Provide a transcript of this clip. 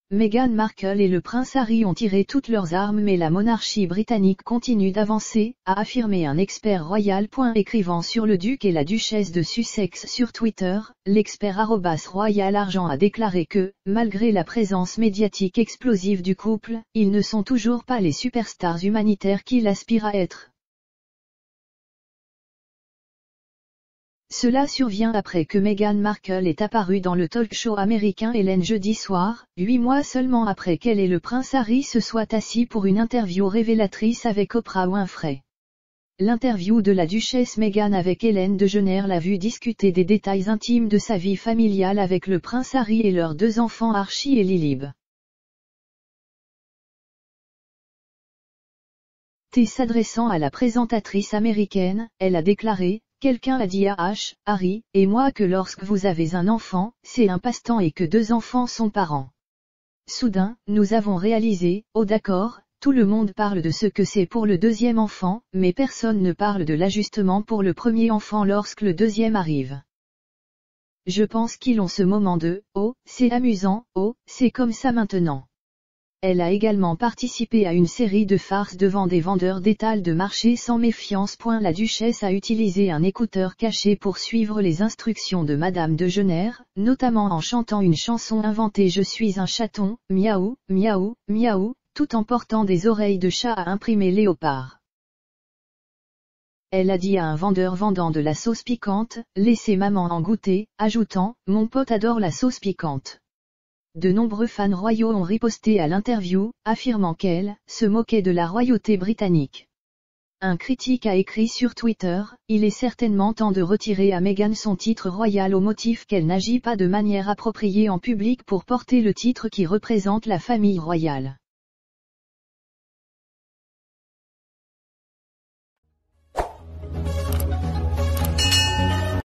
Meghan Markle et le prince Harry ont tiré toutes leurs armes mais la monarchie britannique continue d'avancer, a affirmé un expert royal. Écrivant sur le duc et la duchesse de Sussex sur Twitter, l'expert @Royal Argent a déclaré que, malgré la présence médiatique explosive du couple, ils ne sont toujours pas les superstars humanitaires qu'il aspire à être. Cela survient après que Meghan Markle est apparue dans le talk-show américain Ellen jeudi soir, 8 mois seulement après qu'elle et le prince Harry se soient assis pour une interview révélatrice avec Oprah Winfrey. L'interview de la duchesse Meghan avec Ellen DeGeneres l'a vue discuter des détails intimes de sa vie familiale avec le prince Harry et leurs 2 enfants Archie et Lilib. S'adressant à la présentatrice américaine, elle a déclaré: quelqu'un a dit à Harry et moi que lorsque vous avez un enfant, c'est un passe-temps et que 2 enfants sont parents. Soudain, nous avons réalisé, oh d'accord, tout le monde parle de ce que c'est pour le 2e enfant, mais personne ne parle de l'ajustement pour le premier enfant lorsque le 2e arrive. Je pense qu'ils ont ce moment de « oh, c'est amusant, oh, c'est comme ça maintenant ». Elle a également participé à une série de farces devant des vendeurs d'étals de marché sans méfiance. La duchesse a utilisé un écouteur caché pour suivre les instructions de Madame DeGeneres, notamment en chantant une chanson inventée Je suis un chaton, miaou, miaou, miaou, tout en portant des oreilles de chat à imprimer léopard. Elle a dit à un vendeur vendant de la sauce piquante, laissez maman en goûter, ajoutant, mon pote adore la sauce piquante. De nombreux fans royaux ont riposté à l'interview, affirmant qu'elle se moquait de la royauté britannique. Un critique a écrit sur Twitter, il est certainement temps de retirer à Meghan son titre royal au motif qu'elle n'agit pas de manière appropriée en public pour porter le titre qui représente la famille royale.